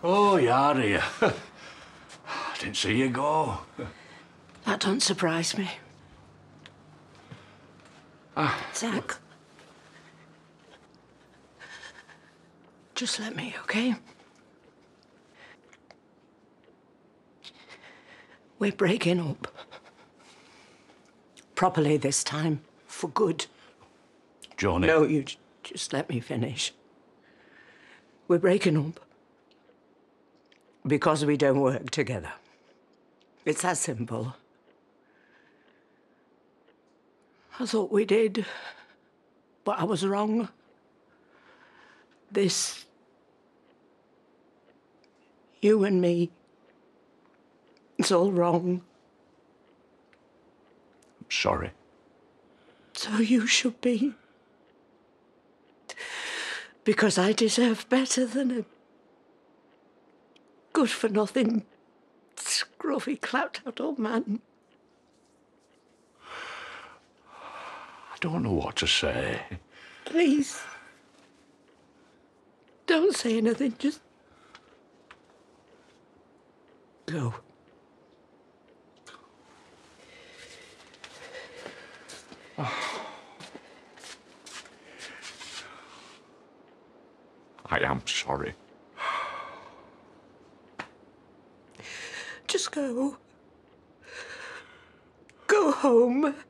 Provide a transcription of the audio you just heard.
Oh, you're here. I didn't see you go. That don't surprise me. Zach. Just let me, okay? We're breaking up. Properly this time. For good. Johnny. No, you just let me finish. We're breaking up. Because we don't work together. It's that simple. I thought we did. But I was wrong. This... You and me... It's all wrong. I'm sorry. So you should be. Because I deserve better than a good-for-nothing, scruffy, clapped-out old man. I don't know what to say. Please. Don't say anything, just... Go. I am sorry. Just go. Go home.